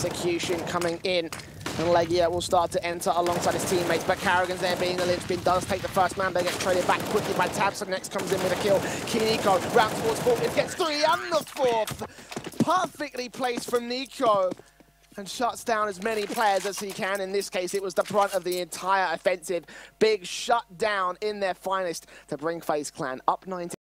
execution coming in. And Legia will start to enter alongside his teammates, but Carrigan's there being the linchpin, does take the first man, but gets traded back quickly by Tab, so next comes in with a kill. NiKo round towards fourth, it gets 3 and the fourth. Perfectly placed from NiKo, and shuts down as many players as he can. In this case, it was the brunt of the entire offensive. Big shutdown in their finest to bring FaZe Clan up 19.